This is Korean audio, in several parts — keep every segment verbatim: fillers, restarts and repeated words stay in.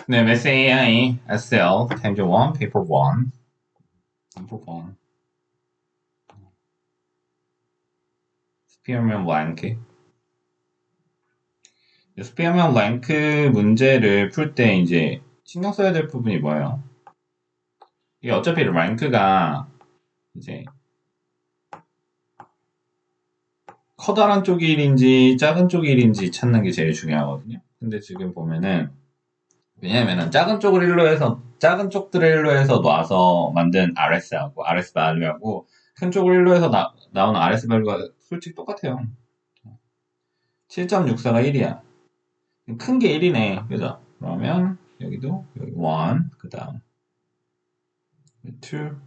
네, 매스 에이아이 에스엘 타임즈 일, 페이퍼 일. 페이퍼 일. 스피어맨 랭크. 스피어맨 랭크 문제를 풀 때 이제 신경 써야 될 부분이 뭐예요? 이게 어차피 랭크가 이제 커다란 쪽이 일인지 작은 쪽이 일인지 찾는 게 제일 중요하거든요. 근데 지금 보면은 왜냐면은 작은 쪽을 일로 해서 작은 쪽들을 일로 해서 놔서 만든 알에스하고 알에스 value하고 큰 쪽을 일로 해서 나, 나온 알에스 value가 솔직히 똑같아요. 칠 점 육사가 일이야. 큰 게 일이네. 그죠? 그러면 여기도 여기 일, 그 다음 이, 삼.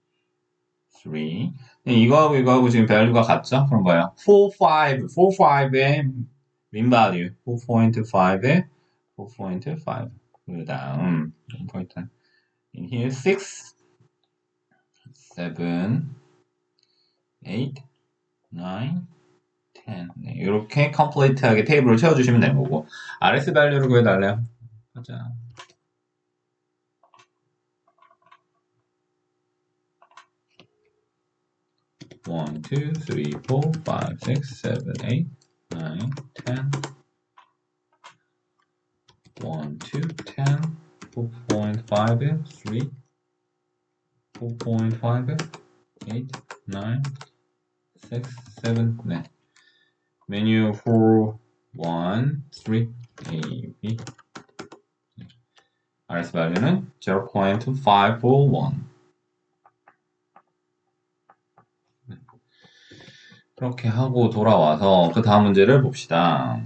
이거하고 이거하고 지금 value가 같죠? 그럼 뭐야? 사, 오, 사, 오의 mean value. 사 포인트 오의 사 포인트 오. 그 다음 포인트 in here 육, 칠, 팔, 구, 십. 네, 이렇게 컴플리트하게 테이블을 채워주시면 되는 거고 알에스 value를 구해달래요. 가자. one, two, three, four, five, six, seven, eight, nine, ten. one, two, ten, four point five, three, four point five, eight, nine, six, seven, 네. 메뉴 사, 일, 삼, A, B. 알에스 value는 zero point five four one. 그렇게 하고 돌아와서 그 다음 문제를 봅시다.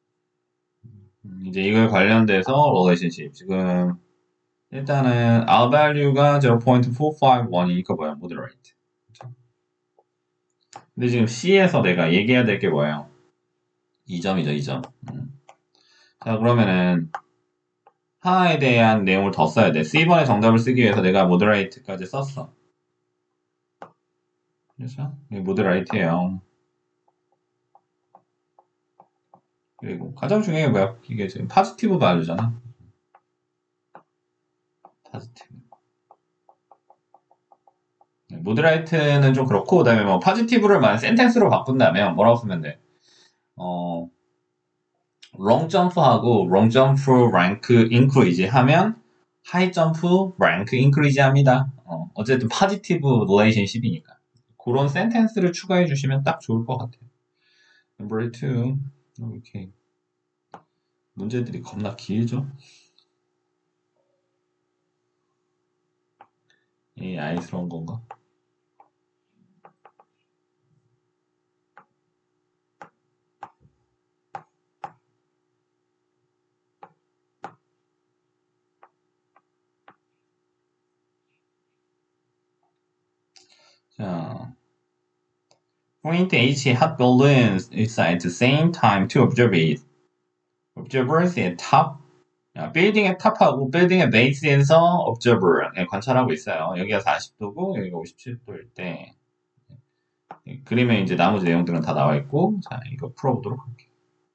이제 이걸 관련돼서 relationship. 지금 일단은 R value가 zero point four five one이니까 뭐야? moderate. 그쵸? 근데 지금 C에서 내가 얘기해야 될 게 뭐예요? 이 점이죠, 이 점. 음. 자, 그러면은 하나에 대한 내용을 더 써야 돼. C번의 정답을 쓰기 위해서 내가 moderate까지 썼어. 그렇죠? 이게 moderate예요. 그리고 가장 중요한 게 뭐야? 이게 지금 positive value잖아. positive. 모드라이트는 좀 그렇고, 그 다음에 뭐, 파지티브를 만 센텐스로 바꾼다면 뭐라고 쓰면 돼? 어, 롱 점프하고 롱 점프 랭크 인크리지 하면 하이 점프 랭크 인크리지 합니다. 어, 어쨌든 파지티브 릴레이션십이니까. 그런 센텐스를 추가해 주시면 딱 좋을 것 같아요. Number two. 이렇게 문제들이 겁나 길죠? 에이아이스러운 건가? 자, point H hot balloons inside at the same time to observe it. observers at top. 빌딩의 탑하고 빌딩의 베이스에서 observer 관찰하고 있어요. 여기가 사십 도고 여기가 오십칠 도일 때 그림에 이제 나머지 내용들은 다 나와 있고 자 이거 풀어보도록 할게요.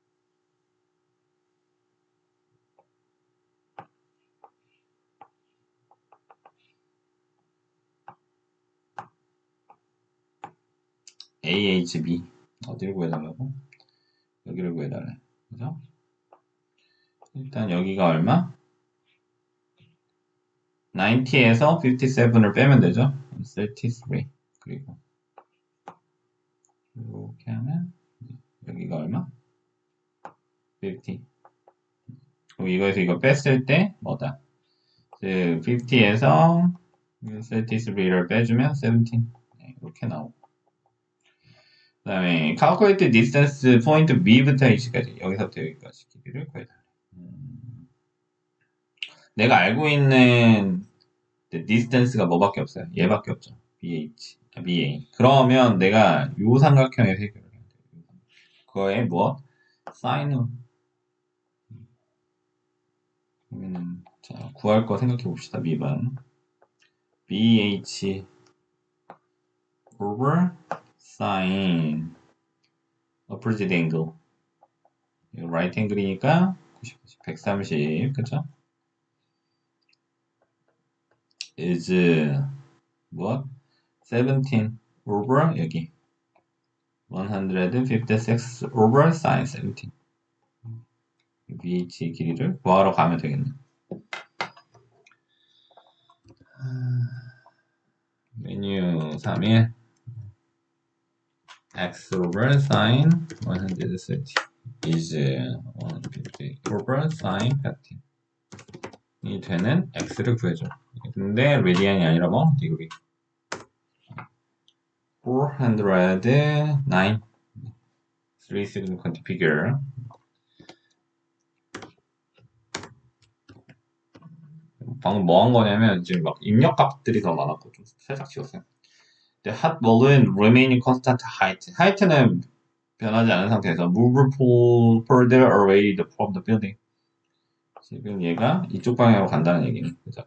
에이에이치비 어디를 구해달라고? 여기를 구해달래. 그죠? 일단 여기가 얼마? 구십에서 오십칠을 빼면 되죠. 삼십삼. 그리고 이렇게 하면 여기가 얼마? 오십. 그럼 이거에서 이거 뺐을 때 뭐다? 오십에서 삼십삼을 빼주면 칠칠. 네, 이렇게 나오고. 그 다음에 calculate distance point B부터 H까지 여기서부터 여기까지 길이를 구해달래. 음, 내가 알고 있는 distance가 뭐밖에 없어요? 얘밖에 없죠. BH, 아, BA. 그러면 내가 요 삼각형에서 해결을 해야 돼요. 그거에 뭐? 사인으로. 그러면은 자 구할 거 생각해 봅시다. 미반 BH over sin opposite angle. 이거 right angle이니까 구십, 백삼십, 그쵸? is what? seventeen over 여기 one hundred fifty-six over sin seventeen. bh의 길이를 구하러 가면 되겠네. 메뉴 삼일 x over sin one hundred thirty is one hundred fifty over sin fifteen 이 되는 x를 구해줘. 근데 레디안이 아니라 뭐? 디그리. four hundred nine three significant figure. 방금 뭐 한 거냐면 지금 막 입력값들이 더 많았고 좀 살짝 지웠어요. The hot balloon remaining constant height. height는 변하지 않은 상태에서 move further away from the building. 지금 얘가 이쪽 방향으로 간다는 얘기는 그죠?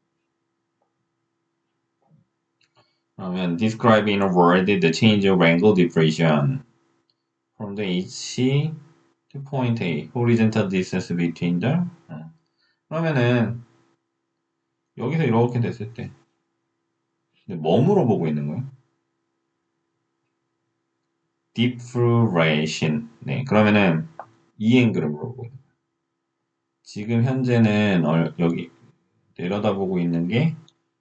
그러면 describe in a word the change of angle diffraction from the H to point A. horizontal distance between the 어. 그러면은 여기서 이렇게 됐을 때 근데 뭐 물어보고 있는 거예요? diffraction. 네, 그러면은 이 앵글을 물어보고 있는 거예요. 지금 현재는 어, 여기 내려다보고 있는 게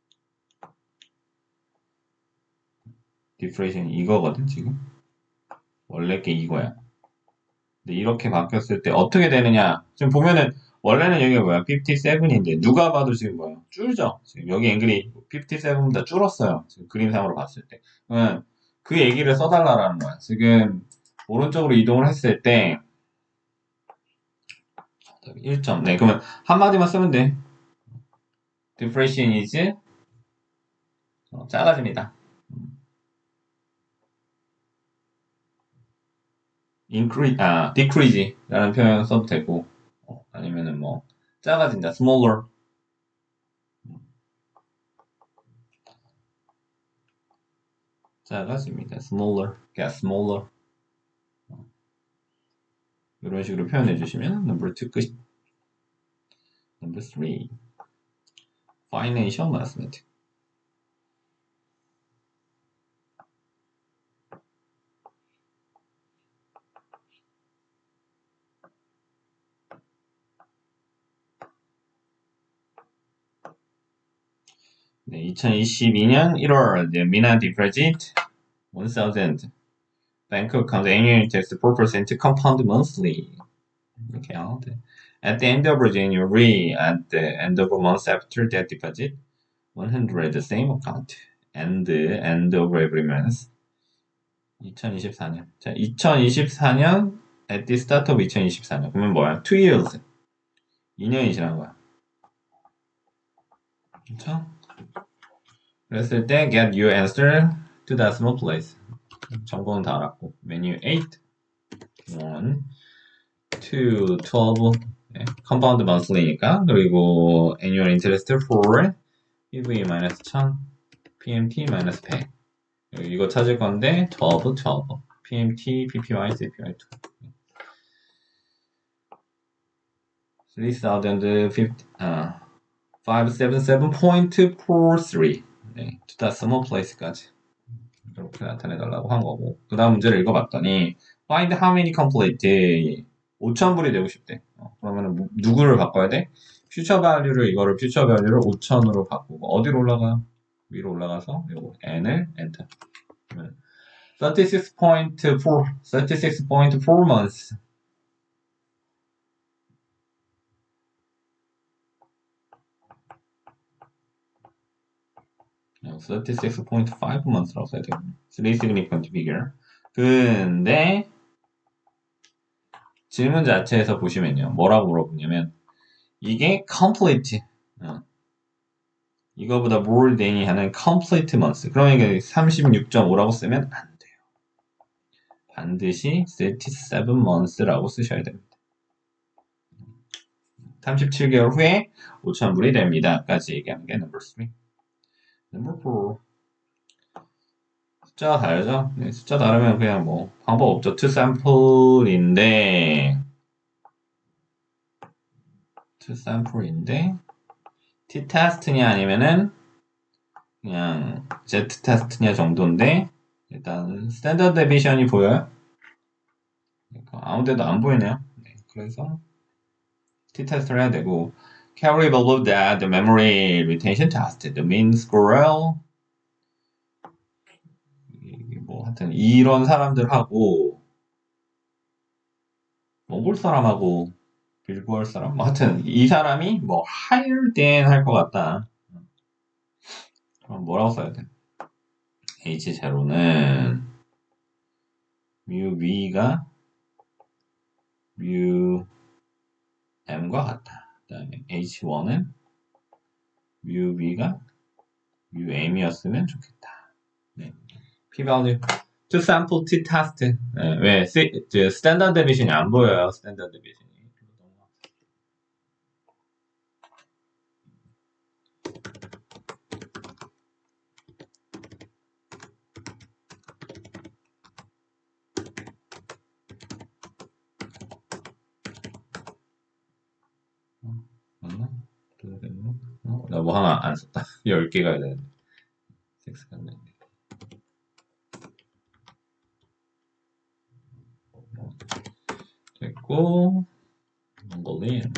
diffraction 이거거든 지금 원래 게 이거야. 근데 이렇게 바뀌었을 때 어떻게 되느냐? 지금 보면은 원래는 여기가 뭐야? fifty-seven인데 누가 봐도 지금 뭐야? 줄죠. 지금 여기 앵글이 fifty-seven보다 줄었어요. 지금 그림상으로 봤을 때. 그러면 그 얘기를 써달라라는 거야. 지금 오른쪽으로 이동을 했을 때 일 점. 네, 그러면 한마디만 쓰면 돼. diffraction is 어, 작아집니다. increase, 아, decrease 라는 표현 써도 되고 어, 아니면은 뭐 작아진다. smaller. 작아집니다. smaller. get smaller. 어. 이런 식으로 표현해 주시면 number two 끝. number three. financial mathematics. 네, 이천이십이년 일월 the Mina deposit one thousand bank account annual interest four percent compound monthly. 이렇게 하는데 at the end of January, at the end of a month after that deposit, one hundred the same account and the end of every month. 이천이십사년. 자, 이천이십사년 at the start of 이천이십사년. 그러면 뭐야? two years. 이 년이 지난 거야. 그렇죠? 그랬을 때 get your answer to decimal place. 정보는 다 알았고. 메뉴 eight, one, two, twelve. 네, compound monthly니까. 그리고 annual interest for 피브이 마이너스 천, 피엠티 마이너스 백. 이거 찾을 건데 twelve, twelve. 피엠티, 피피와이, 씨피와이 투. three thousand fifty, 아, five seventy-seven point four three. 네, to decimal place까지. 이렇게 나타내달라고 한 거고. 그 다음 문제를 읽어봤더니 find how many complete 오천 불이 되고 싶대. 어, 그러면 누구를 바꿔야 돼? 퓨처 밸류를 이거를 퓨처 밸류를 오천으로 바꾸고 어디로 올라가? 위로 올라가서 요거 n을 엔터. thirty-six point four thirty-six point four months. thirty-six point five months라고 써야 되겠네. three significant figure. 근데 질문 자체에서 보시면요. 뭐라고 물어보냐면 이게 complete. 어. 이거보다 more than이 하는 complete months. 그러면 이게 삼십육 점 오라고 쓰면 안 돼요. 반드시 thirty-seven months라고 쓰셔야 됩니다. 삼십칠 개월 후에 오천 불이 됩니다. 까지 얘기하는 게 number three. number four. 숫자가 다르죠? 네, 숫자 다르면 그냥 뭐 방법 없죠. to sample인데 to sample인데 t-test냐 아니면은 그냥 Z 테스트냐 정도인데 일단 스탠더드 데비션이 보여요. 그러니까 아무 데도 안 보이네요. 네, 그래서 T 테스트를 해야 되고 carry believe that the memory retention test, the mean squirrel 뭐 하여튼 이런 사람들하고 몽골 사람하고 빌보할 사람 뭐 하여튼 이 사람이 뭐 higher than 할 것 같다. 그럼 뭐라고 써야 돼? 에이치 제로는 mu v가 mu m과 같다. 그 다음에 에이치 원은 mu v가 mu m이었으면 좋겠다. 네. p-value to sample t test. 네, 왜 스탠다드 데비션이 안 보여요? 스탠다드 데비션이. 맞나? 어, 나 뭐 하나 안 썼다. 열 개 가야 되는데. 육 갔네. 됐고, 몽골린.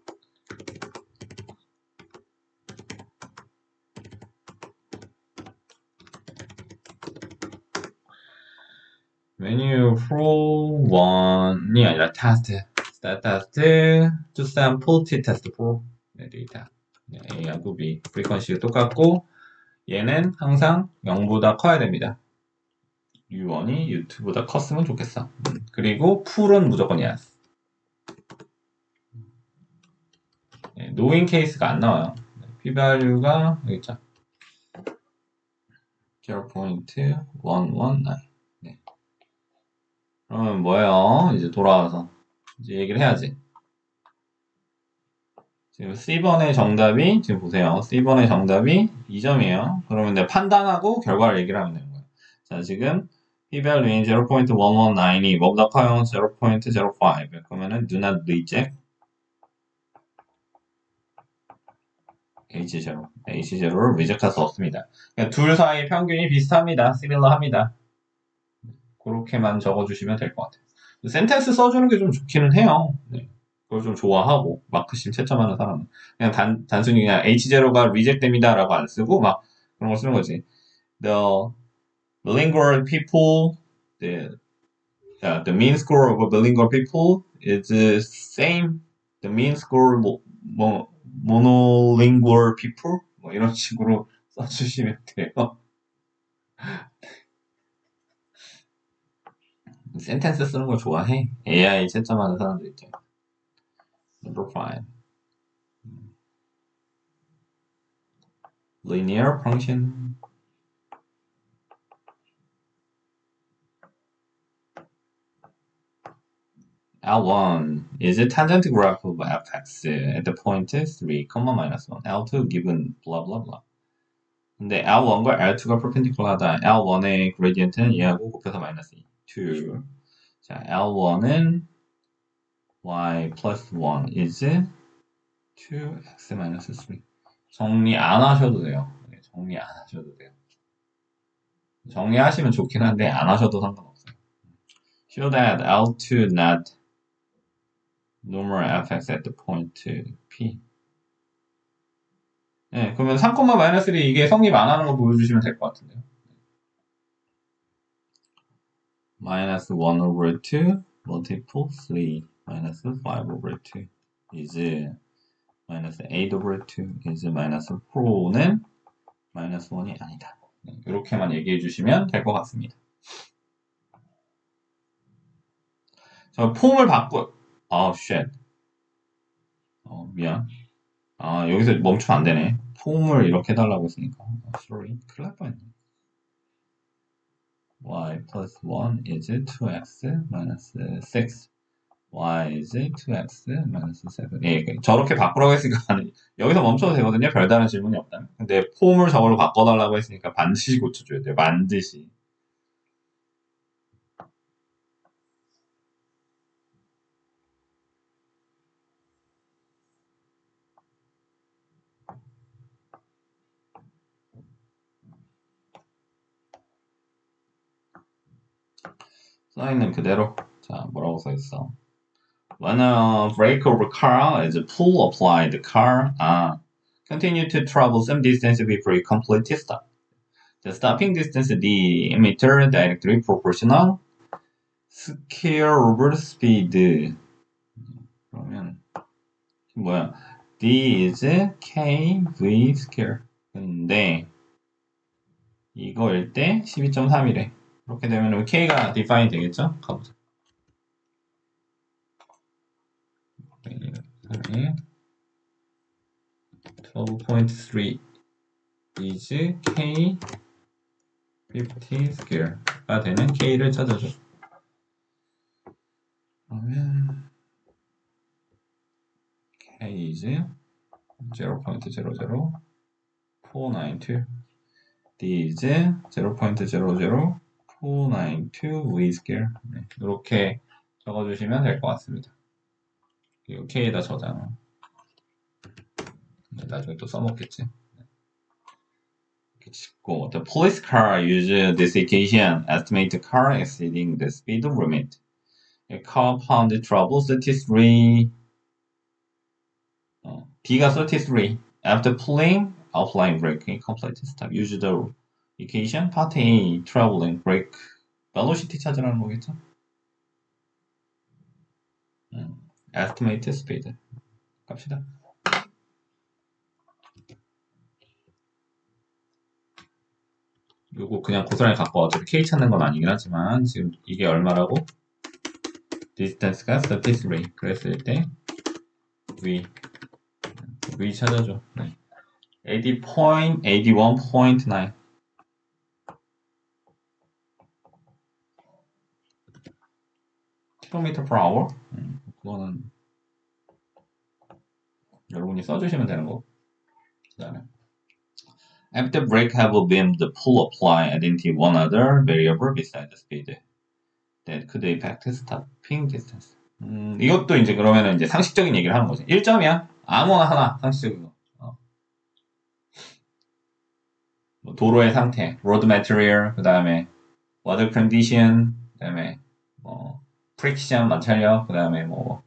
메뉴 프로 원이 아니라 테스트. 스타 테스트, to sample t test pro. 네, 데이터. 네, A하고 B. 프리퀀시가 똑같고, 얘는 항상 영보다 커야 됩니다. 유 원이 유 투보다 컸으면 좋겠어. 음, 그리고 풀은 무조건 yes. 네, 노인 케이스가 안 나와요. 네, p-value가 여기 있죠. 제로 포인트 일 일 나인. 네. 그러면 뭐예요? 이제 돌아와서 이제 얘기를 해야지. 지금 C번의 정답이 지금 보세요. C번의 정답이 이 점이에요. 그러면 내가 판단하고 결과를 얘기를 하면 되는 거예요. 자, 지금 p-value인 제로 포인트 일 일 나인이 뭐보다 커요? 제로 포인트 제로 오. 그러면은 do not reject 에이치 제로. 에이치 제로를 reject할 수 없습니다. 그러니까 둘 사이 평균이 비슷합니다. similar합니다. 그렇게만 적어주시면 될 것 같아요. 센텐스 써주는 게 좀 좋기는 해요. 네. 그걸 좀 좋아하고 마크심 채점하는 사람은 그냥 단, 단순히 그냥 에이치 제로가 reject 됩니다 라고 안 쓰고 막 그런 거 쓰는 거지. The bilingual people, the, uh, the mean score of bilingual people is the same. The mean score 뭐, 뭐 monolingual people 뭐 이런 식으로 써주시면 돼요. 센텐스 쓰는 걸 좋아해. 에이아이 채점하는 사람들 있죠. Number five. Linear function. L one is a tangent graph of fx at the point three, minus one. L two given blah blah blah. 근데 엘 원과 엘 투가 perpendicular하다. 엘 원의 gradient는 얘하고 곱해서 마이너스 이. 이. 자, 엘 원은 y plus one is 투 엑스 minus 삼. 정리 안 하셔도 돼요. 네, 정리 안 하셔도 돼요. 정리하시면 좋긴 한데 안 하셔도 상관없어요. Show that 엘 투 not normal fx at the point p. 네, 그러면 삼, 마이너스 삼이 이게 성립 안 하는 거 보여주시면 될 것 같은데요. 마이너스 일 over two multiple three minus five over two is minus eight over two is minus 사는 마이너스 일이 아니다. 네, 이렇게만 얘기해 주시면 될 것 같습니다. 저 폼을 바꿔 아, 쉣. 어, 미안. 아, 여기서 멈추면 안 되네. 폼을 이렇게 해달라고 했으니까. 아, sorry. 큰일 날 뻔했네. y plus one is 투 엑스 minus 육. y is 투 엑스 minus 칠. 예, 저렇게 바꾸라고 했으니까 여기서 멈춰도 되거든요. 별다른 질문이 없다면. 근데 폼을 저걸로 바꿔달라고 했으니까 반드시 고쳐줘야 돼요. 반드시. 써있는 그대로. 자, 뭐라고 써있어? When a brake of a car is full applied, the car uh, continue to travel some distance before it completely stop. The stopping distance D meter directly proportional square over speed. 그러면 뭐야? D is K V square. 근데 이거일 때 십이 점 삼이래. 이렇게 되면 K가 define 되겠죠? 가보자. twelve point three is K fifty square가 되는 K를 찾아줘. 그러면 K is zero point zero zero four nine two, D is zero point zero zero four nine two V square. 네, 이렇게 적어주시면 될 것 같습니다. 이거 K에다 저장. 네, 나중에 또 써먹겠지. 이렇게 짓고, the police car use this equation estimate the car exceeding the speed limit. A car found trouble thirty-three. 어, B가 thirty-three. After pulling offline braking, complete stop. Use the equation. Part A, traveling brake. velocity 찾으라는 거겠죠? 음, estimate speed. 갑시다. 요거 그냥 고스란히 갖고 어차피 K 찾는 건 아니긴 하지만 지금 이게 얼마라고? distance가 thirty-three. 그랬을 때 V V 찾아줘. 네. eighty point eighty-one point nine. 킬로미터 per hour. 음, 그거는 여러분이 써주시면 되는 거. 그다음에 after brake have been the pull apply identify one other variable beside the speed that could affect stopping distance. 음, 이것도 이제 그러면은 이제 상식적인 얘기를 하는 거지. 일 점이야. 아무나 하나 상식적인 거. 어. 뭐 도로의 상태, road material, 그 다음에 weather condition, 그 다음에 뭐 friction 마찰력, 그 다음에 뭐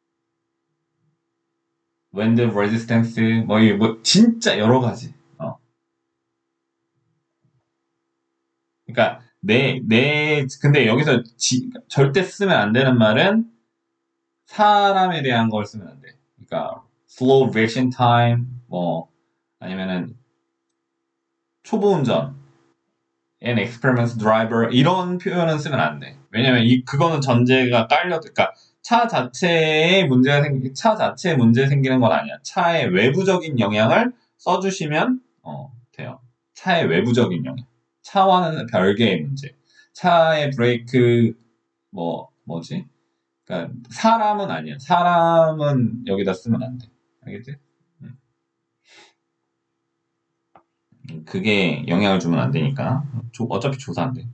wind resistance, 뭐, 뭐 진짜 여러 가지. 어. 그러니까 내, 내, 근데 여기서 지, 절대 쓰면 안 되는 말은 사람에 대한 걸 쓰면 안 돼. 그러니까 slow reaction time, 뭐 아니면은 초보 운전, an experienced driver 이런 표현은 쓰면 안 돼. 왜냐면 이 그거는 전제가 깔려, 그러니까 차 자체에 문제가 생기, 차 자체에 문제 생기는 건 아니야. 차의 외부적인 영향을 써주시면 어, 돼요. 차의 외부적인 영향. 차와는 별개의 문제. 차의 브레이크 뭐 뭐지? 그러니까 사람은 아니야. 사람은 여기다 쓰면 안 돼. 알겠지? 음. 그게 영향을 주면 안 되니까. 조, 어차피 조사인데.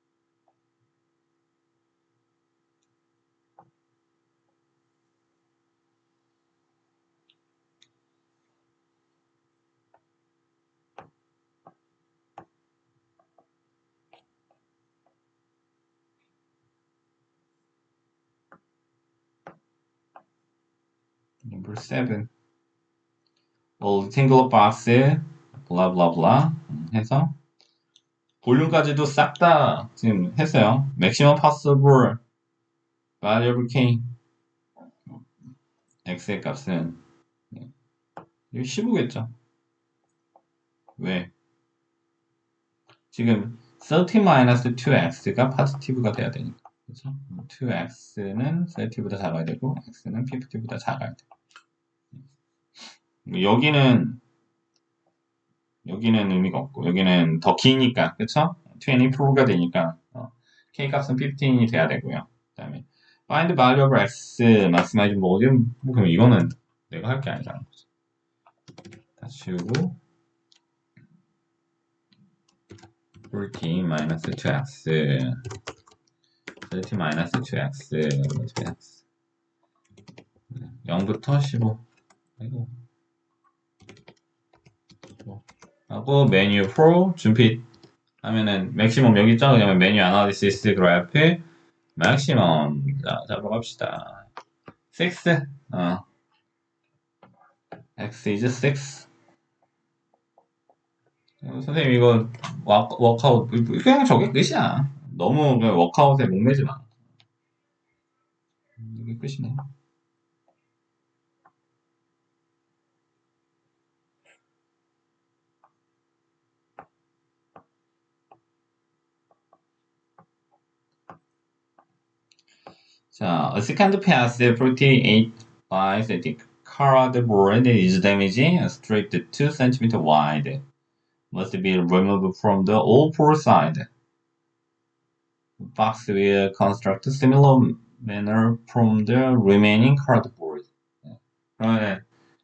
Number seven. A rectangular box, blah blah blah 해서 볼륨까지도 싹 다 지금 했어요. Maximum possible variable k x의 값은 이거 십오겠죠. 왜? 지금 thirty minus two x가 positive가 돼야 되니까. 그렇죠? two x는 thirty보다 작아야 되고 x는 fifty보다 작아야 돼. 여기는 여기는 의미가 없고 여기는 더 기니까 그쵸? 이십사가 되니까 어, k 값은 십오이 돼야 되고요. 그 다음에 find value of x maximize volume 뭐 그럼 이거는 내가 할 게 아니라는 거죠. 다 치우고 thirty minus two x thirty minus two x two x 영부터 십오. 아이고. 하고 메뉴 사 준비 하면은 맥시멈 여기 있죠? 그러면 메뉴 아나리시스 그래프 maximum. 자, 잡으러 갑시다. six. 어. x is six. 어, 선생님, 이거, 워, 워크아웃, 그냥 저게 끝이야. 너무 그냥 워크아웃에 목매지 마. 이게 끝이네. 자, a second pass forty-eight by static cardboard is damaging, stripped two centimeters wide. Must be removed from the all four sides. Box will construct a similar manner from the remaining cardboard. 그러면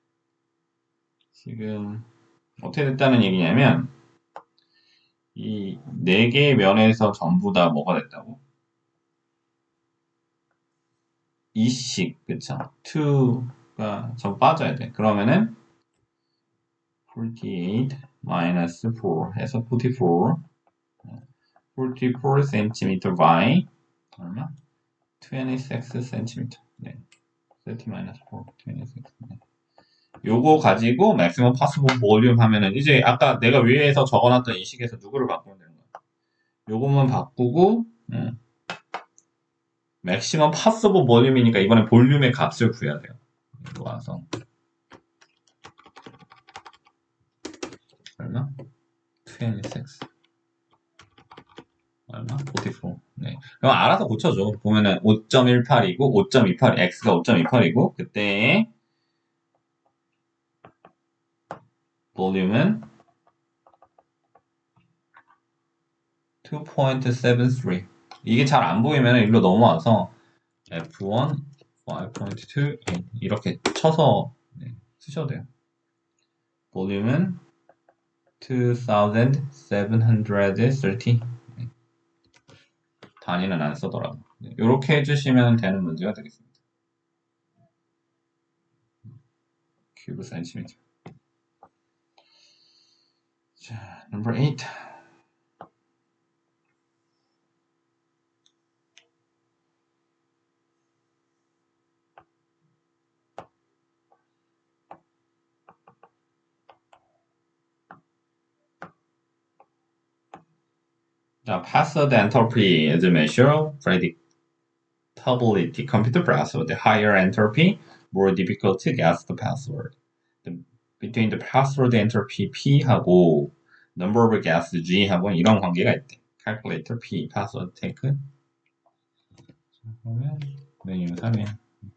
지금 어떻게 됐다는 얘기냐면 이 네 개의 면에서 전부 다 뭐가 됐다고? 이씩, 그쵸? 이가 전 빠져야 돼. 그러면은 forty-eight minus four 해서 forty-four. forty-four centimeter by 얼마? twenty-six centimeter. 네. thirty minus four, twenty-six. 네. 요거 가지고 maximum possible volume 하면은 이제 아까 내가 위에서 적어놨던 이 식에서 누구를 바꾸면 되는 거야? 요것만 바꾸고 음. maximum possible volume이니까 이번엔 볼륨의 값을 구해야 돼요. 이거 와서 얼마? twenty-six. 얼마? forty-four. 네. 그럼 알아서 고쳐줘. 보면은 오 점 일팔이고 오 점 이팔, x가 오 점 이팔이고 그때 볼륨은 two point seven three. 이게 잘 안 보이면 일로 넘어와서 에프 원 five point two eight 이렇게 쳐서 네, 쓰셔도 돼요. 볼륨은 twenty-seven thirty. 네. 단위는 안 쓰더라도 네, 이렇게 해주시면 되는 문제가 되겠습니다. 큐브 센티미터. 자, number eight. 자, password entropy is a measure predictability. Computer password, the higher entropy, more difficult to guess the password. The, between the password entropy P하고 number of guess G하고 이런 관계가 있대. calculator P, password take. 그러면 메뉴 삼에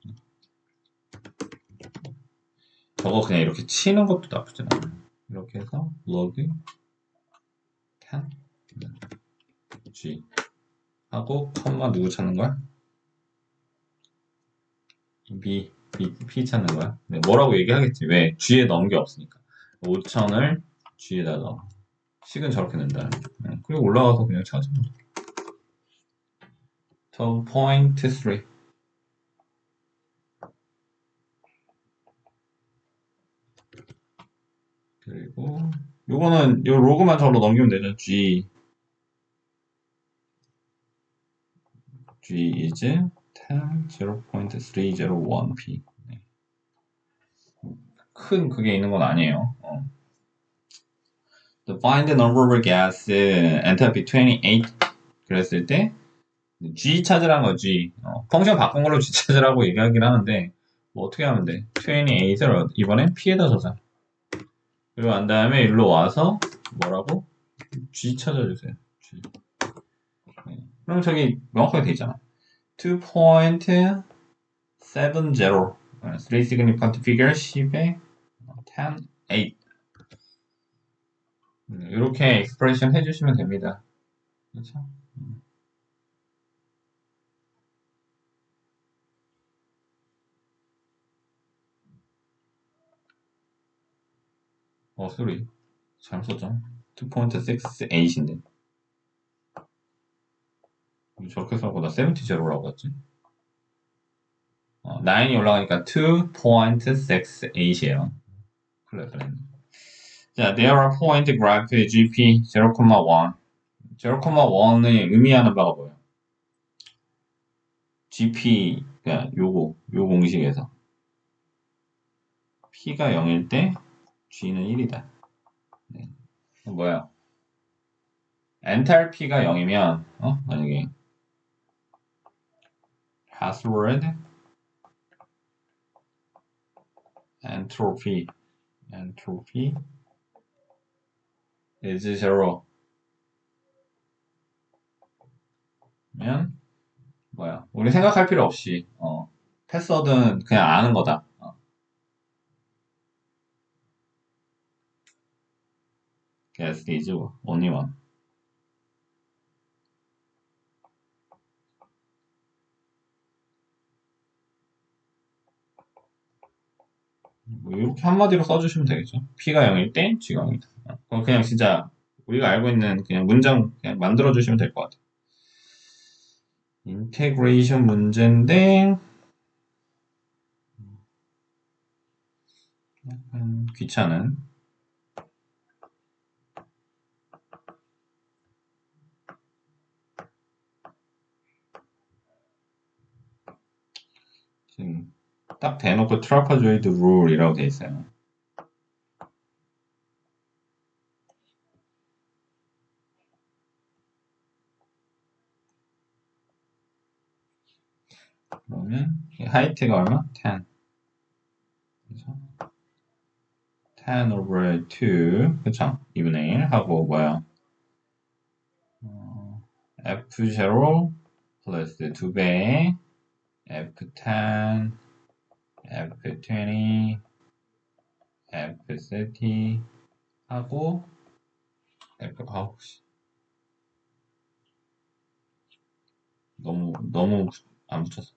저거 그냥 이렇게 치는 것도 나쁘지 않아. 이렇게 해서 log ten G 하고 컴마 누구 찾는 거야? B, B, P 찾는 거야? 네, 뭐라고 얘기하겠지. 왜? G에 넣은 게 없으니까. 오천을 G에다 넣어. 식은 저렇게 낸다. 네, 그리고 올라가서 그냥 찾으면 돼. twelve point three. 그리고 요거는 요 로그만 저로 넘기면 되죠. G G is ten zero point three zero one P. 네. 큰 그게 있는 건 아니에요. 어. The find the number of gas entropy twenty-eight 그랬을 때 G 찾으라는 거지. 어, 펑션 바꾼 걸로 G 찾으라고 얘기하긴 하는데 뭐 어떻게 하면 돼? twenty-eight을 이번엔 P에다 넣자. 그리고 난 다음에 일로 와서 뭐라고? G 찾아주세요. G. 네. 그럼 저기 명확하게 돼 있잖아. two point seven zero. three significant figure 십에 ten, eight. 이렇게 익스프레션 해주시면 됩니다. 그렇죠? 어, 소리. 잘못 썼죠? two point six eight인데. 저렇게 써고 나 칠십라고 했지? 어, 구이 올라가니까 two point six eight이에요. 그래, 그래. 자, there are point graph gp zero point one. zero point one의 의미하는 바가 뭐예요? 지피, 그러니까 요거, 요 공식에서 P가 영일 때 G는 일이다. 네. 뭐야? 엔탈피가 영이면, 어? 만약에 password entropy entropy is zero 면 뭐야? 우리 생각할 필요 없이 어, 패스워드는 그냥 아는 거다. 어. Guess is only one. 뭐 이렇게 한마디로 써주시면 되겠죠. P가 영일 때 G가 영이다. 어. 그럼 그냥 진짜 우리가 알고 있는 그냥 문장 그냥 만들어 주시면 될 것 같아요. 인테그레이션 문제인데 약간 귀찮은 지금 딱 대놓고 트라파조이드 룰이라고 돼 있어요. 그러면 하이트가 얼마? ten. 그래서 ten over two, 그쵸? 이분의 일 하고 뭐야? 어, 에프 영 플러스 두 배, 에프 ten, 에프 이십, 에프 삼십 하고 F 아우 씨 너무 너무 안 붙였어.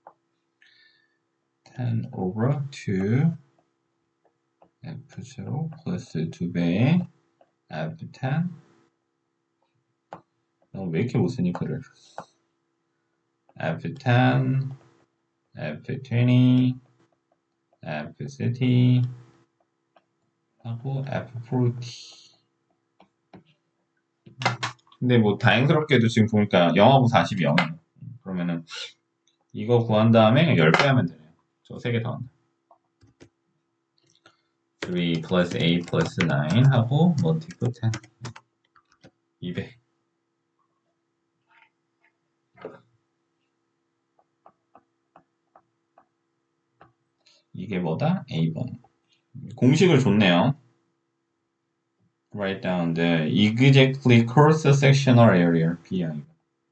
ten over two 에프 영 플러스 두 배, 에프 ten. 너 왜 이렇게 못 쓰니 글을? 에프 ten, 에프 이십, 에프 삼십 하고 에프 사십. 근데 뭐 다행스럽게도 지금 보니까 영어부 사십이 영이에요. 그러면은 이거 구한 다음에 십 배 하면 되네요. 저 세 개 더 한다. 삼 플러스 팔 플러스 구 하고 multiple ten. 이백. 이게 뭐다? A번. 공식을 줬네요. Write down the exactly cross-sectional area, 비야.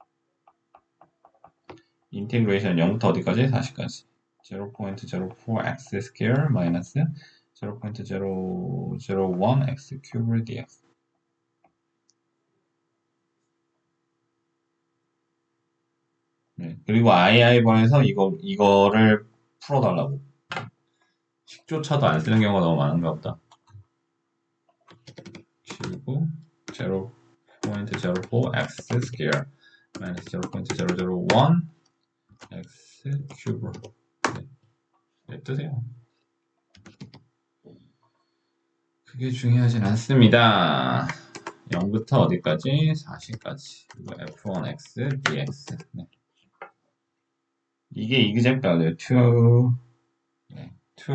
인테그레이션 영부터 어디까지? 사십까지. 영 점 영사 x square 마이너스 영 점 영영 일 x 큐브 dx. 네. 그리고 아이아이번에서 이거, 이거를 풀어달라고. 식조차도 안 쓰는 경우가 너무 많은가 보다. 그리고 영 점 영사 x square 마이너스 영 점 영영 일 x 큐브. 네. 냅두세요. 그게 중요하진 않습니다. 영부터 어디까지? 사십까지. 그리고 에프 원 엑스 dx. 네. 이게 이그젝트 value two, 네.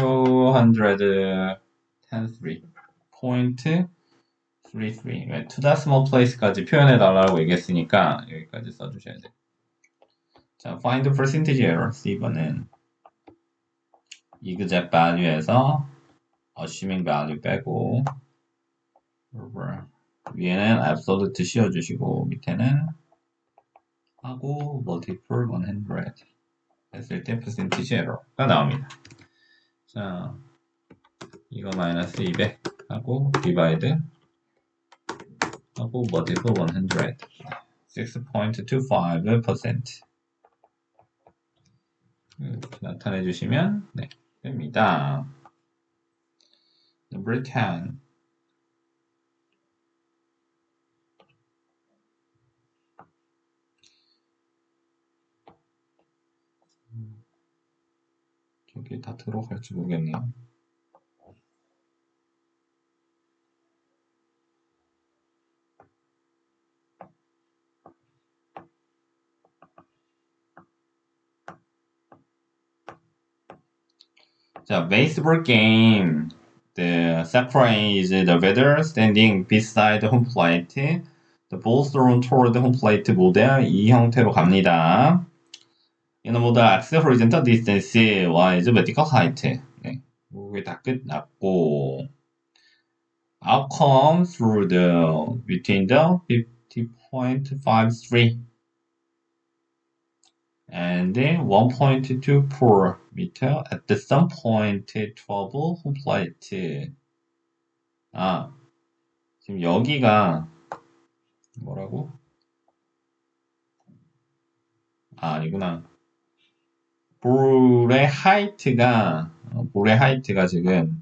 이백십삼 포인트 삼십삼. 네. to decimal place까지 표현해 달라고 얘기했으니까 여기까지 써주셔야 돼요. 자, find the percentage error. C번은 exact value에서 assuming value 빼고 over. 위에는 absolute 씌워주시고 밑에는 하고 multiple 백 했을 때 percentage error가 나옵니다. 자, 이거 마이너스 이백 하고 divide 하고 multiple 백. 육 점 이십오 퍼센트 이렇게 나타내 주시면 네, 됩니다. Number ten. 저기 다 들어갈지 모르겠네요. 자, baseball game. The Sakura is the batter standing beside the home plate. The ball thrown toward the home plate 모델 이 형태로 갑니다. 이는 모델 X horizontal distance, Y is vertical height. 네, 이게 다 끝났고 outcome through the between the fifty point five three and one point two four meter at the some point twelve home plate. 아, 지금 여기가 뭐라고? 아, 아니구나. 볼의 하이트가 볼의 하이트가 지금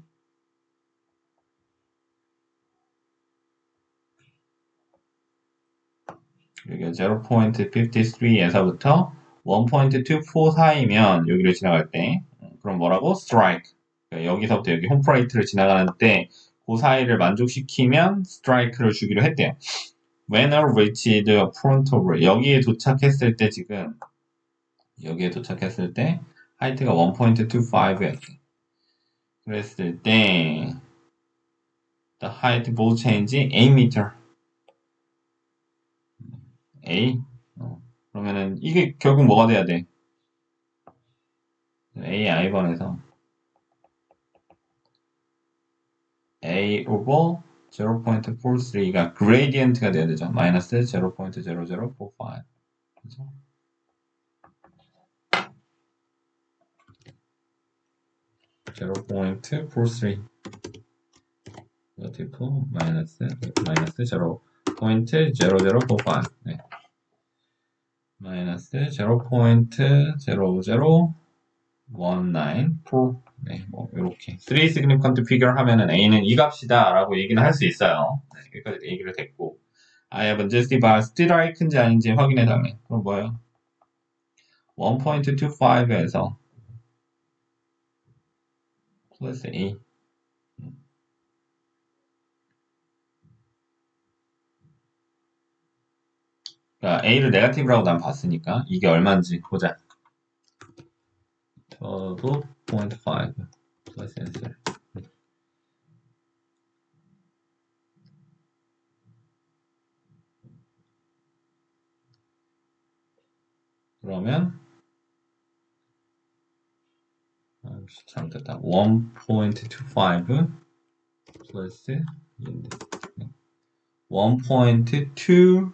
여기가 zero point five three에서부터 one point two four 사이면 여기를 지나갈 때 그럼 뭐라고? strike. 그러니까 여기서부터 여기 홈플레이트를 지나가는 때 그 사이를 만족시키면 스트라이크를 주기로 했대요. When reached the front of 여기에 도착했을 때 지금 여기에 도착했을 때 하이트가 one point two five였대. 그랬을 때 the height ball change eight meter. A. 어, 그러면은 이게 결국 뭐가 돼야 돼? A i번에서 A over zero point four three가 gradient가 돼야 되죠. 마이너스 zero point zero zero four five. 그죠? zero point four three. vertical 마이너스 마이너스 zero point zero zero four five. 네. 마이너스 zero point zero zero one nine four. 네, 뭐 이렇게 three significant figure 하면은 A는 이 값이다라고 얘기는 할 수 있어요. 네, 여기까지 얘기를 됐고, I have justified strike인지 아닌지 확인해 달래. 그럼 뭐예요? one point two five에서 플러스 A. 그러니까 A를 네거티브라고 난 봤으니까 이게 얼마인지 보자. twelve point five 플러스 answer. 그러면 아, 잘못됐다. one point two five 플러스 one point two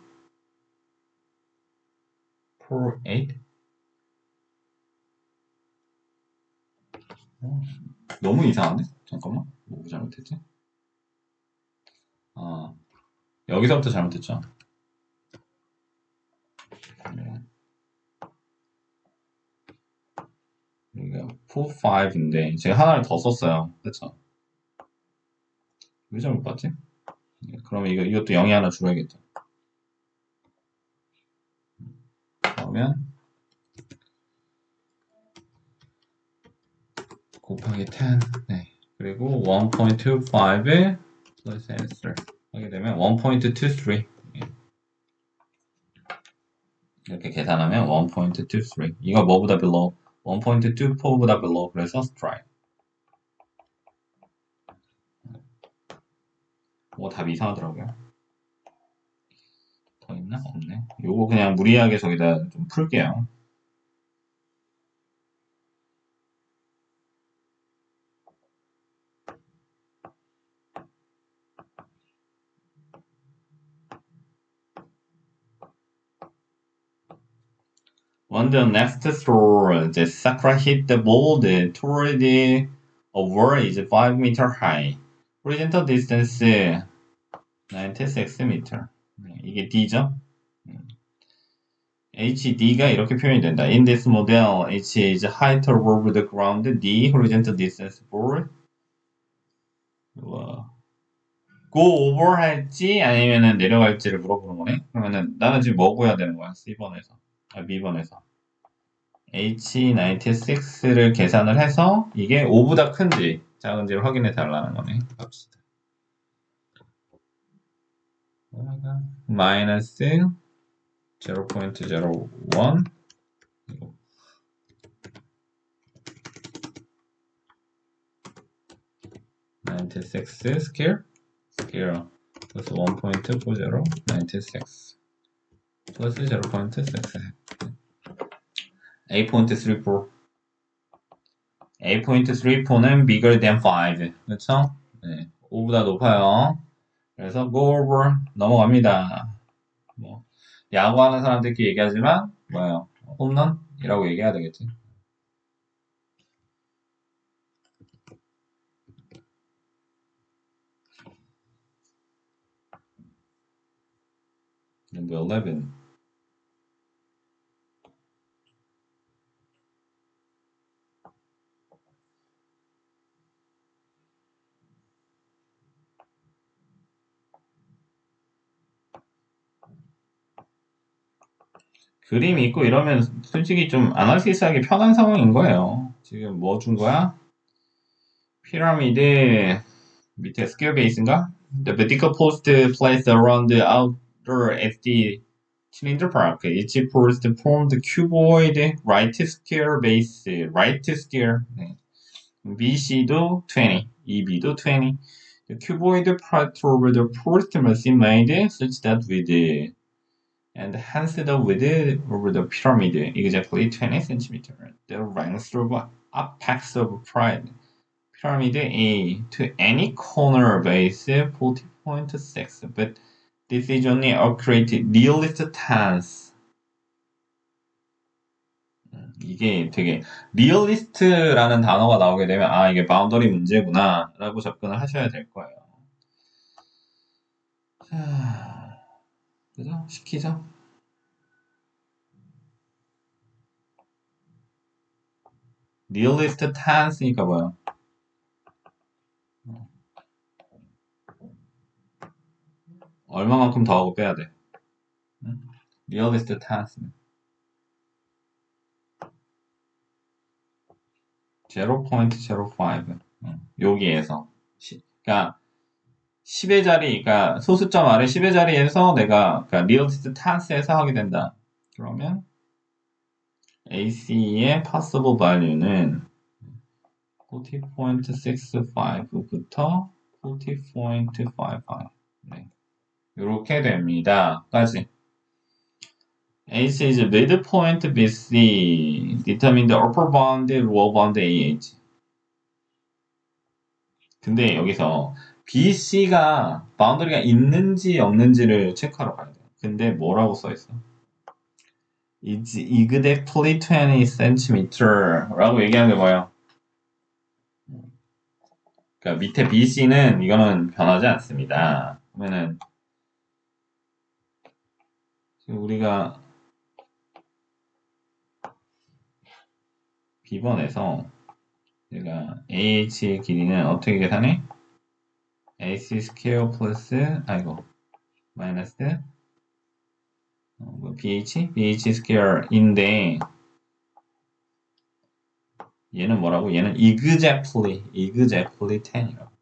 four eight. 어, 너무 이상한데? 잠깐만. 뭐 잘못했지? 아, 여기서부터 잘못했죠. 네. 여기가 four five인데 제가 하나를 더 썼어요. 그쵸? 왜 잘못 봤지? 네, 그러면 이거, 이것도 영이 하나 줄여야겠죠. 그러면 곱하기 ten. 네. 그리고 one point two five 플러스 answer 하게 되면 one point two three. 네. 이렇게 계산하면 one point two three. 이거 뭐보다 below? one point two four보다 below. 그래서 strike. 뭐 답이 이상하더라고요. 더 있나? 없네. 요거 그냥 무리하게 저기다 좀 풀게요. On the next throw, the Sakura hit the ball toward the over is five meter high. Horizontal distance ninety-six meter. 이게 D죠? 에이치디가 이렇게 표현이 된다. In this model, H is height over the ground, D horizontal distance ball. go over 할지 아니면은 내려갈지를 물어보는 거네. 그러면은 나는 지금 뭐 구해야 되는 거야? C번에서. 아, B번에서. 에이치 ninety-six를 계산을 해서 이게 오보다 큰지 작은지를 확인해 달라는 거네. 갑시다. 마이너스 zero point zero one ninety-six square square 플러스 일 포인트 사십 ninety-six 플러스 영 포인트 육십 eight point three four eight point three four는 bigger than five 그렇죠? 네, 오보다 높아요. 그래서 go over 넘어갑니다. 뭐 야구하는 사람들끼리 얘기하지만 뭐예요? 홈런이라고 얘기해야 되겠지. Number eleven. 그림이 있고 이러면 솔직히 좀 아날리시스하기 편한 상황인 거예요. 지금 뭐 준 거야? 피라미드 밑에 스퀘어 베이스인가? The vertical post placed around the outer edge cylinder park. Each post formed cuboid right square base, right square. 네. 비씨도 twenty, 이비도 twenty. The cuboid part over the post must be made such that with and hence the width over the pyramid exactly twenty centimeters. The length of apex of pyramid A to any corner base forty point six. But this is only accurate realist stance. 이게 되게 리얼리스트라는 단어가 나오게 되면 아 이게 바운더리 문제구나 라고 접근을 하셔야 될 거예요. 자, 그죠? 시키죠? 리얼리스트 탄스니까 뭐야? 얼마만큼 더하고 빼야 돼? 리얼리스트 탄스 zero point zero five 여기에서 그러니까 십의 자리 그러니까 소수점 아래 십의 자리에서 내가 그러니까 리얼리스트 탄스에서 하게 된다. 그러면 에이씨의 possible value는 forty point six five부터 forty point five five 네. 이렇게 됩니다. 까지. H is midpoint 비씨 determine the upper bound, lower bound 에이에이치. 근데 여기서 비씨가 바운더리가 있는지 없는지를 체크하러 가야 돼요. 근데 뭐라고 써있어? is exactly twenty centimeter 라고 얘기하는 게 뭐예요? 그러니까 밑에 비씨는 이거는 변하지 않습니다. 그러면은 지금 우리가 비번에서 제가 에이에이치의 길이는 어떻게 계산해? 에이씨 스퀘어 플러스 아이고 마이너스 어, 뭐 bh? bh 스퀘어인데 얘는 뭐라고? 얘는 exactly exactly ten이라고.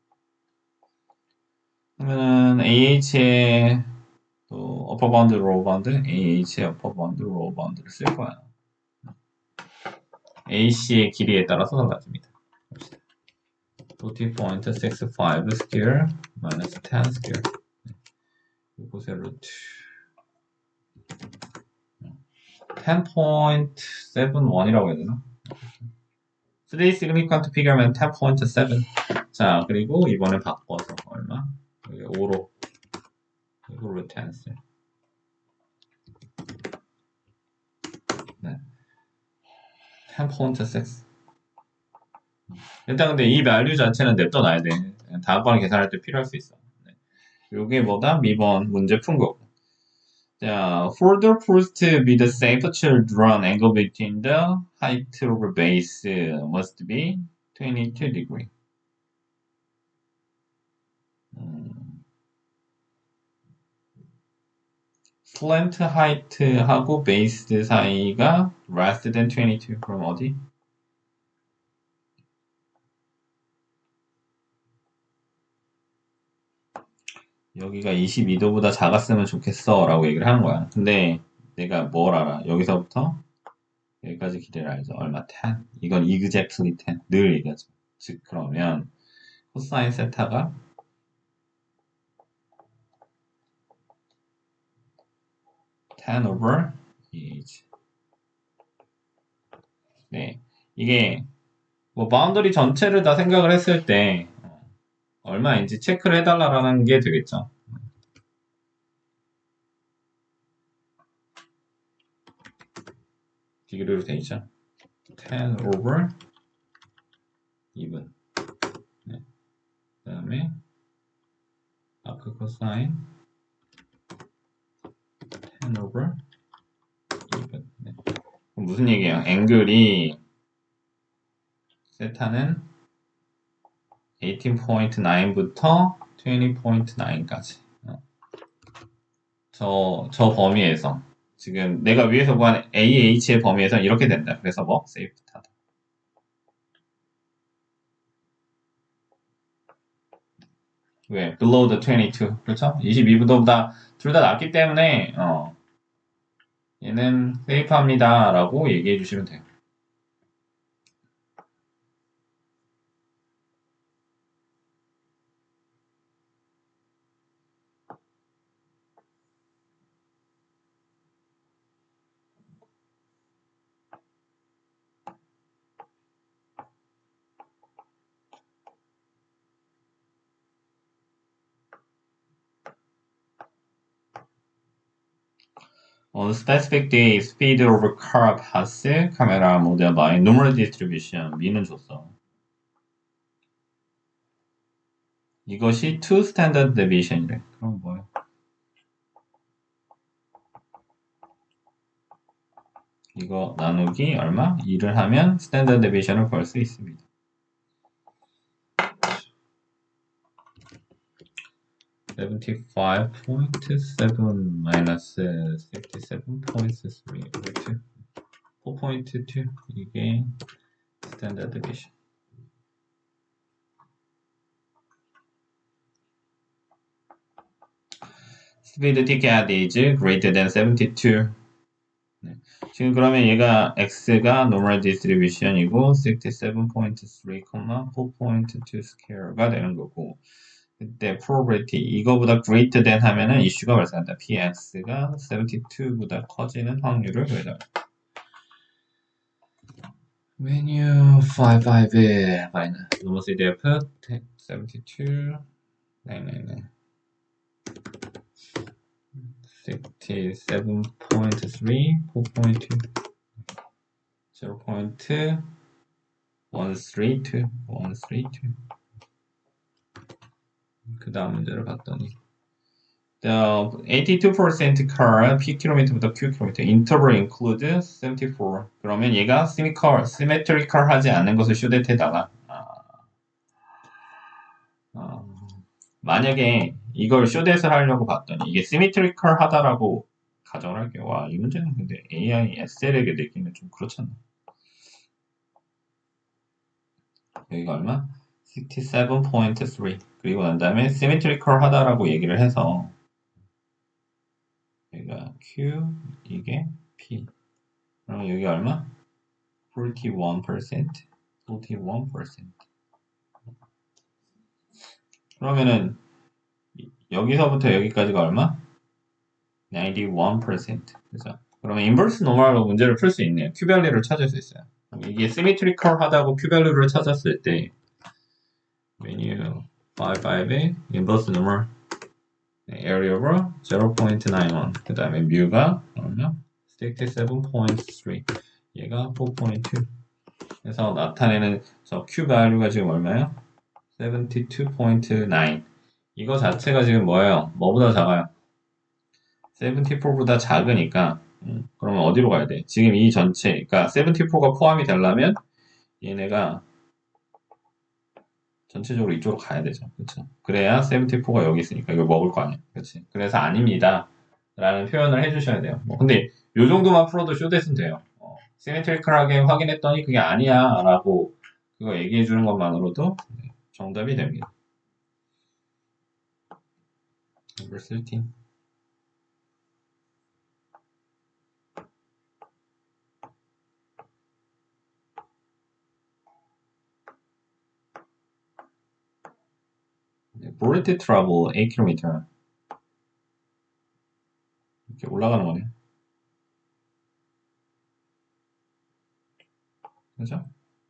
그러면은 ah의 또 upper bound, lower bound, ah의 upper bound, lower bound를 쓸 거야. ac의 길이에 따라서 달라집니다. forty point six five square minus ten square 이곳의 루트 ten point seven one 이라고 해야 되나? three significant figure면 ten point seven 자 그리고 이번에 바꿔서 얼마? 오로 이거 루트 ten 네. ten point six 일단 근데 이 value 자체는 냅둬놔야 돼. 다음번에 계산할 때 필요할 수 있어. 네. 요게 뭐다? 미번 문제 푼 거고. 자, further proves to be the safe children angle between the height of base must be twenty-two degree. 음. slant height하고 base 사이가 less than twenty-two. 그럼 어디? 여기가 이십이 도보다 작았으면 좋겠어 라고 얘기를 하는 거야. 근데 내가 뭘 알아? 여기서부터 여기까지 길이를 알죠. 얼마? ten. 이건 exactly ten. 늘 얘기하죠. 즉 그러면 코사인 세타가 텐 over 이지. 네, 이게 뭐 바운더리 전체를 다 생각을 했을 때 얼마인지 체크를 해달라는 게 되겠죠. 디그리로 돼 있죠. 텐 over even. 네. 그 다음에 아크 코사인 텐 over even. 네. 그럼 무슨 얘기예요? 앵글이 세타는 에이틴 포인트 나인부터 이십 포인트 나인까지 저, 저 범위에서 지금 내가 위에서 구한 에이에이치의 범위에서 이렇게 된다. 그래서 뭐? 세이프트하다. 왜? below the 이십이. 그렇죠? 이십이보다 둘 다 낮기 때문에 어, 얘는 세이프합니다. 라고 얘기해 주시면 돼요. On specific day, speed over car pass, 카메라 모델 by numeral distribution. 미는 줬어. 이것이 two standard deviation이래. 그럼 뭐예요? 이거 나누기 얼마? 이를 하면 스탠더드 데비에이션을 구할 수 있습니다. seventy-five point seven minus sixty-seven point three over two. four point two. 이게 스탠더드 데비에이션. Speed ticket is greater than seventy-two. 네. 지금 그러면 얘가 x가 normal distribution이고 sixty-seven point three, four point two square가 되는 거고 그때 probability 이거보다 greater than 하면은 이슈가 발생한다. px가 칠십이보다 커지는 확률을 구해달라. When you five five minus 넘어서 이제 put seventy-two nine nine nine sixty-seven point three four point two zero point one three two one three two 그 다음 문제를 봤더니 The eighty-two percent car P km보다 Q km interval include seventy-four. 그러면 얘가 symmetrical, symmetrical 하지 않는 것을 쇼댓에다가 아, 아, 만약에 이걸 쇼댓을 하려고 봤더니 이게 symmetrical 하다라고 가정을 할게요. 와, 이 문제는 근데 에이아이 에스엘에게 내기는 좀 그렇잖아. 여기가 얼마? sixty-seven point three. 그리고 난 다음에 symmetrical 하다라고 얘기를 해서 여기가 Q, 이게 P. 그럼 여기 얼마? forty-one percent. forty-one percent. 그러면은 여기서부터 여기까지가 얼마? ninety-one percent. 그죠? 그러면 인버스 노멀로 문제를 풀 수 있네요. Q밸류를 찾을 수 있어요. 이게 symmetrical 하다고 Q밸류를 찾았을 때 when you fifty-five에 인버스 노멀 area over zero point nine one. 그 다음에 뮤가 얼마? sixty-seven point three. 얘가 four point two. 그래서 나타내는 저 Q 밸류가 지금 얼마예요? seventy-two point nine. 이거 자체가 지금 뭐예요? 뭐보다 작아요? seventy-four보다 작으니까 음, 그러면 어디로 가야 돼? 지금 이 전체, 그러니까 seventy-four가 포함이 되려면 얘네가 전체적으로 이쪽으로 가야 되죠. 그렇죠? 그래야 seventy-four가 여기 있으니까 이걸 먹을 거 아니야. 그렇지? 그래서 아닙니다. 라는 표현을 해주셔야 돼요. 뭐 근데 요 정도만 풀어도 쇼댓은 돼요. 어, 시메트리컬하게 확인했더니 그게 아니야 라고 그거 얘기해 주는 것만으로도 정답이 됩니다. Number thirteen. 볼트 트러블 eight 킬로미터 이렇게 올라가는 거네. 그죠?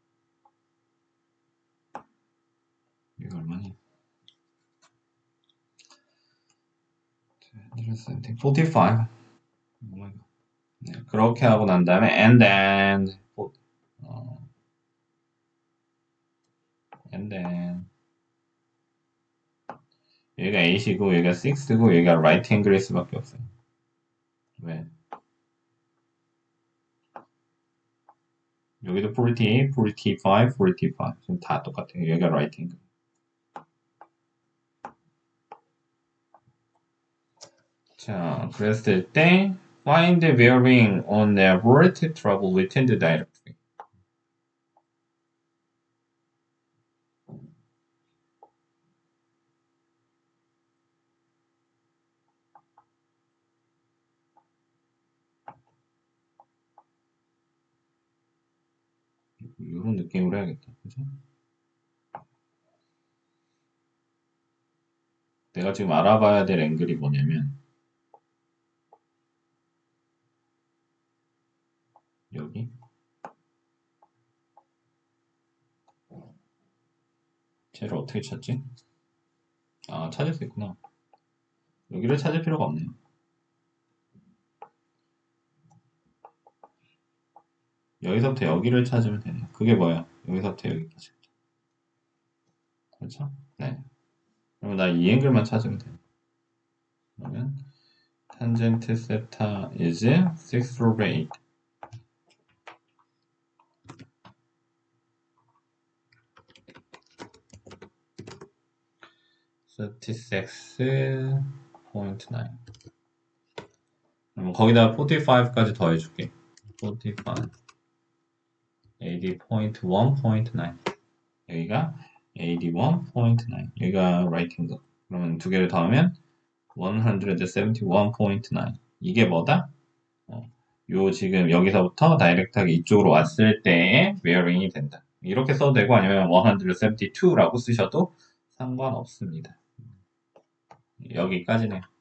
이거 얼마니? forty-five. 네, 그렇게 하고 난 다음에 and then 어, and then 여기가 eight이고 여기가 six고 여기가 right angle일 수밖에 없어요. 왜? 여기도 forty, forty-five, forty-five 지금 다 똑같아요. 여기가 right angle. 자, 그랬을 때 find the bearing on the voltage trouble within the directory. 이런 느낌으로 해야겠다. 그죠? 내가 지금 알아봐야 될 앵글이 뭐냐면 여기 쟤를 어떻게 찾지? 아, 찾을 수 있구나. 여기를 찾을 필요가 없네요. 여기서부터 여기를 찾으면 되네요. 그게 뭐야? 여기서부터 여기까지. 그렇죠? 네. 그러면 나 이 앵글만 찾으면 돼요. 그러면 tangent theta is six over eight. thirty-six point nine. 그럼 거기다 forty-five까지 더해줄게. forty-five. eighty point one point nine. 여기가 eighty-one point nine. 여기가 right angle. 그러면 두 개를 더하면 one seventy-one point nine. 이게 뭐다? 어, 요 지금 여기서부터 다이렉트하게 이쪽으로 왔을 때의 bearing이 된다. 이렇게 써도 되고 아니면 one seventy-two라고 쓰셔도 상관없습니다. 여기까지네요.